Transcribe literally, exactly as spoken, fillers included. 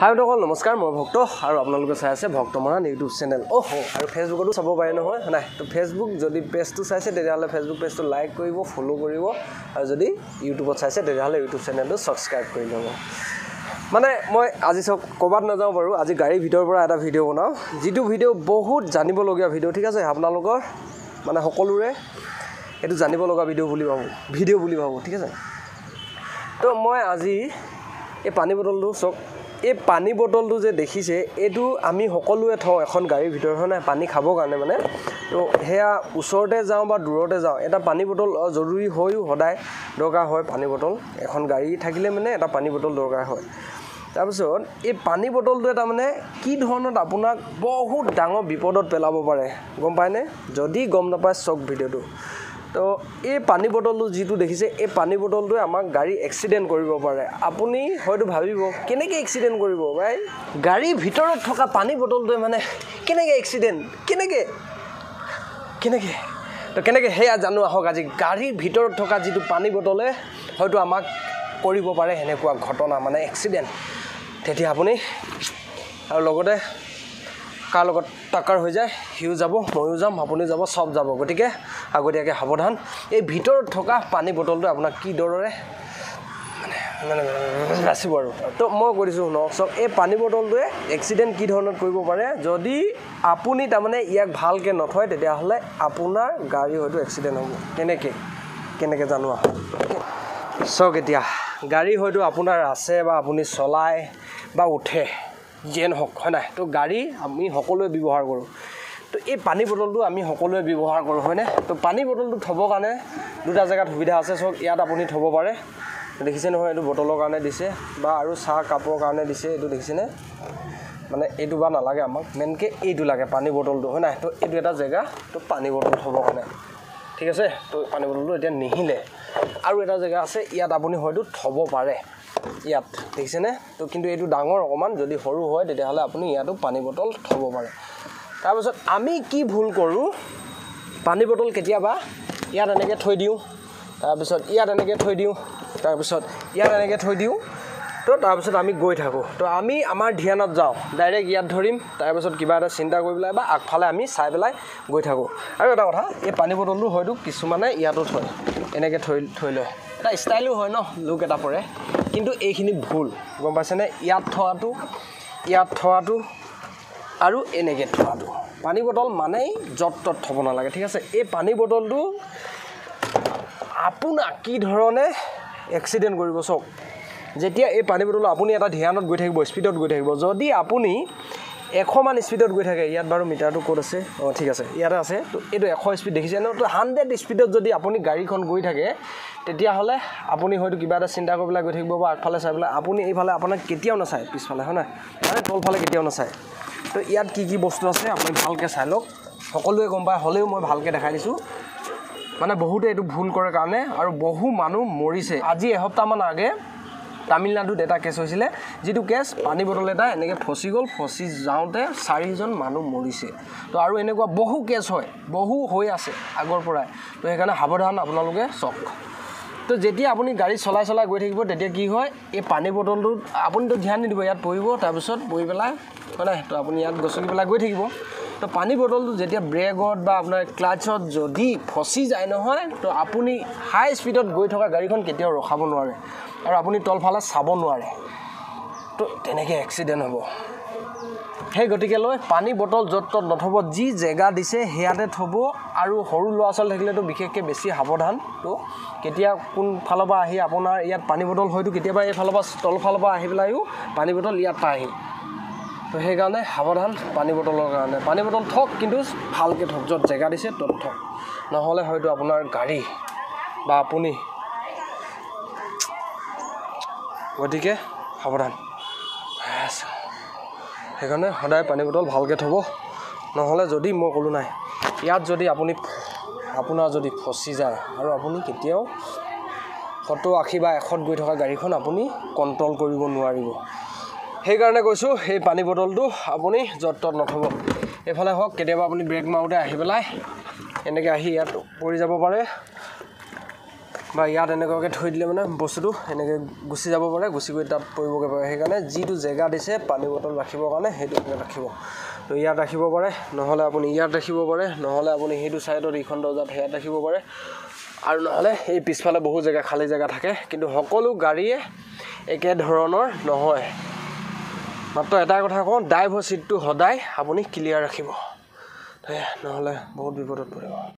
হাই সকল নমস্কাৰ মই ভক্ত আৰু আপোনালোকে চাই আছে ভক্তমৰাণ ইউটিউব চেনেল অহ আৰু ফেচবুকতো চাব পাৰে নহয় নাই তো ফেচবুক যদি পেজটো চাইছে তেতিয়াহ'লে ফেচবুক পেজটো লাইক কৰিব ফলো কৰিব আৰু যদি ইউটিউবত চাইছে তেতিয়াহ'লে ইউটিউব চেনেলটো সাবস্ক্ৰাইব কৰি ল'ব মানে মই আজি সব ক'বাত নাযাওঁ বাৰু আজি গাড়ীৰ ভিতৰৰ পৰা এটা ভিডিঅ' বনাওঁ যিটো ভিডিঅ' বহুত জানিবলগীয়া ভিডিঅ' ঠিক আছে আপোনালোকৰ মানে সকলোৰে এটো জানিব লগা ভিডিঅ' বুলি ভাবো ভিডিঅ' বুলি ভাবো ঠিক আছে তো মই আজি এই পানী বটলটো সব এই পানী বটলটো যে দেখিছে এটো আমি সকলোৱে থওঁ এখন গাড়ীৰ ভিতৰত হয় না পানী খাবৰ কাৰণে মানে তো হেয়া ওচৰতে যাওঁ বা দূৰতে যাওঁ এটা পানী বটল জৰুৰী হয়ও সদায় দৰকাৰ হয় পানী বটল এখন গাড়ী থাকিলে মানে এটা পানী বটল দৰকাৰ হয় তাৰপিছত এই পানী বটলটো এটা মানে কি ধৰণত আপোনাক বহুত ডাঙৰ বিপদত পেলাব পাৰে গম পায়নে যদি গম নাপায় চক ভিডিঅ'টো তো এই পানী বটলটো যেটো দেখিছে এই পানী বটলটোৱে আমাক গাড়ী এক্সিডেন্ট কৰিব পাৰে আপুনি হয়তো ভাবিব কেনেকৈ এক্সিডেন্ট কৰিব ভাই গাড়ীৰ ভিতৰত থকা পানী বটলটোৱে মানে কেনেকৈ এক্সিডেন্ট কেনেকৈ কেনেকৈ তো কেনেকৈ হেয়া জানো আহক আজি গাড়ীৰ ভিতৰত থকা যেটো পানী বটলে হয়তো আমাক কৰিব পাৰে হেনেকুৱা ঘটনা মানে এক্সিডেন্ট তেতিয়া আপুনি আৰু লগতে কাৰ লগত টাকাৰ হৈ যায় হিউ যাব ময়ো যাম আপুনি যাব সব যাব গতিকে আগতীয়াকৈ সাৱধান এই ভিতৰত থকা পানী বটলটো আপোনাক কি দৰে মানে মানে বাচিব আৰু তো মই কৰিছোঁ ন সব এই পানী বটলটোৱে এক্সিডেন্ট কি ধৰণত কৰিব পাৰে যদি আপুনি তাৰমানে ইয়াক ভালকৈ নথয় তেতিয়াহ'লে আপোনাৰ গাড়ী হয়তো এক্সিডেন্ট হ'ব কেনেকৈ কেনেকৈ জানো সক এতিয়া গাড়ী হয়তো আপোনাৰ আছে বা আপুনি চলায় বা উঠে যেন হক হয় না তো গাড়ী আমি সকলোৱে ব্যৱহাৰ কৰোঁ তো এই পানী বটলটো আমি সকলোৱে ব্যৱহাৰ কৰোঁ হয়নে তো পানী বটলটো থবৰ কাৰণে দুটা জেগাত সুবিধা আছে সব ইয়াত আপুনি থব পাৰে দেখিছে নহয় এইটো বটলৰ কাৰণে দিছে বা আৰু চাহ কাপৰ কাৰণে দিছে এইটো দেখিছেনে মানে এইটো বা নালাগে আমাক মেনকে এইটো লাগে পানী বটলটো হয় না তো এইটো এটা জেগা তো পানী বটল থবৰ কাৰণে ঠিক আছে তো পানী বটলটো এতিয়া নিহিলে আৰু এটা জেগা আছে ইয়াত আপুনি হয়তো থব পাৰে ইয়াত দেখিছেনে তো কিন্তু এইটো ডাঙৰ অকমান যদি সৰু হয় তেতিয়াহ'লে আপুনি ইয়াতো পানী বটল থব পাৰে তাৰপিছত আমি কি ভুল কৰোঁ পানী বটল কেতিয়াবা ইয়াত এনেকৈ থৈ দিওঁ তাৰপিছত ইয়াত এনেকৈ থৈ দিওঁ তাৰপিছত ইয়াত এনেকৈ থৈ দিওঁ তো তাৰপিছত আমি গৈ থাকোঁ তো আমি আমাৰ ধ্যানত যাওঁ ডাইৰেক্ট ইয়াত ধৰিম তাৰপিছত কিবা এটা চিন্তা কৰি পেলাই বা আগফালে আমি চাই পেলাই গৈ থাকোঁ আৰু এটা কথা এই পানী বটলটো হয়তো কিছুমানে ইয়াতো থয় এনেকৈ থৈ থৈ লয় এটা ষ্টাইলো হয় ন লুক এটা পৰে কিন্তু এইখিনি ভুল গম পাইছেনে ইয়াত থোৱাটো ইয়াত থোৱাটো আৰু এনেকৈ থোৱাটো পানী বটল মানেই য'ত ত'ত থ'ব নালাগে ঠিক আছে এই পানী বটলটো আপোনাক কি ধৰণে এক্সিডেন্ট কৰিব চক যেতিয়া এই পানী বটল আপুনি এটা ধ্যানত গৈ থাকিব স্পীডত গৈ থাকিব যদি আপুনি এশ মান স্পীডত গৈ থাকে ইয়াত বাৰু মিটাৰটো ক'ত আছে অঁ ঠিক আছে ইয়াতে আছে তো এইটো এশ স্পীড দেখিছে ন তো হাণ্ড্ৰেড স্পীডত যদি আপুনি গাড়ীখন গৈ থাকে তেতিয়াহ'লে আপুনি হয়তো কিবা এটা চিন্তা কৰি পেলাই গৈ থাকিব বা আগফালে চাই পেলাই আপুনি এইফালে আপোনাক কেতিয়াও নাচায় পিছফালে হয় নাই মানে তলফালে কেতিয়াও নাচায় তো ইয়াত কি কি বস্তু আছে আপুনি ভালকৈ চাই লওক সকলোৱে গম পায় হ'লেও মই ভালকৈ দেখাই দিছোঁ মানে বহুতে এইটো ভুল কৰে কাৰণে আৰু বহু মানুহ মৰিছে আজি এসপ্তাহমান আগে তামিলনাডুত এটা কেছ হৈছিলে যেটো কেছ পানী বটল এটা এনেকৈ ফচি গ'ল ফচি যাওঁতে চাৰিজন মানুহ মৰিছে তো আৰু এনেকুৱা বহু কেছ হয় বহু হৈ আছে আগৰ পৰাই তো সেইকাৰণে সাৱধান আপোনালোকে চক তো যেতিয়া আপুনি গাড়ী চলাই চলাই গৈ থাকিব তেতিয়া কি হয় এই পানী বটলটোত আপুনিতো ধ্যান নিদিব ইয়াত পৰিব তাৰপিছত পৰি পেলাই হয় নাই তো আপুনি ইয়াত গছকি পেলাই গৈ থাকিব তো পানী বটলটো যেতিয়া ব্ৰেকত বা আপোনাৰ ক্লাটছত যদি ফচি যায় নহয় তো আপুনি হাই স্পীডত গৈ থকা গাড়ীখন কেতিয়াও ৰখাব নোৱাৰে আৰু আপুনি তলফালে চাব নোৱাৰে তো তেনেকৈ এক্সিডেন্ট হ'ব সেই গতিকে লৈ পানী বটল য'ত ত'ত নথব যি জেগা দিছে হেয়াতে থ'ব আৰু সৰু ল'ৰা ছোৱালী থাকিলেতো বিশেষকৈ বেছি সাৱধান তো কেতিয়া কোন ফালৰ পৰা আহি আপোনাৰ ইয়াত পানী বটল হয়তো কেতিয়াবা এইফালৰ পৰা তলফালৰ পৰা আহি পেলাইও পানী বটল ইয়াত পায়হি তো সেইকাৰণে সাৱধান পানী বটলৰ কাৰণে পানী বটল থওক কিন্তু ভালকৈ থওক য'ত জেগা দিছে ত'ত থওক নহ'লে হয়তো আপোনাৰ গাড়ী বা আপুনি গতিকে সাৱধান সেইকাৰণে সদায় পানী বটল ভালকৈ থ'ব নহ'লে যদি মই ক'লোঁ নাই ইয়াত যদি আপুনি আপোনাৰ যদি ফচি যায় আৰু আপুনি কেতিয়াও সত্তৰ আশী বা এশত গৈ থকা গাড়ীখন আপুনি কণ্ট্ৰল কৰিব নোৱাৰিব সেইকাৰণে কৈছোঁ এই পানী বটলটো আপুনি য'ত ত'ত নথ'ব এইফালে হওক কেতিয়াবা আপুনি ব্ৰেক মাৰোঁতে আহি পেলাই এনেকৈ আহি ইয়াত পৰি যাব পাৰে বা ইয়াত এনেকুৱাকৈ থৈ দিলে মানে বস্তুটো এনেকৈ গুচি যাব পাৰে, গুচি গৈ তাত পৰিবগৈ পাৰে। সেইকাৰণে যিটো জেগা দিছে পানী বটল ৰাখিবৰ কাৰণে সেইটো ৰাখিব। তো ইয়াত ৰাখিব পাৰে, নহ'লে আপুনি ইয়াত ৰাখিব পাৰে, নহ'লে আপুনি সেইটো ছাইডত এইখন দৰ্জাত সেয়াত ৰাখিব পাৰে, আৰু নহ'লে এই পিছফালে বহু জেগা খালী জেগা থাকে। কিন্তু সকলো গাড়ীয়ে একে ধৰণৰ নহয়। মাত্ৰ এটা কথা কওঁ, ড্ৰাইভৰ ছিটটো সদায় আপুনি ক্লিয়াৰ ৰাখিব, নহ'লে বহুত বিপদত পৰিব।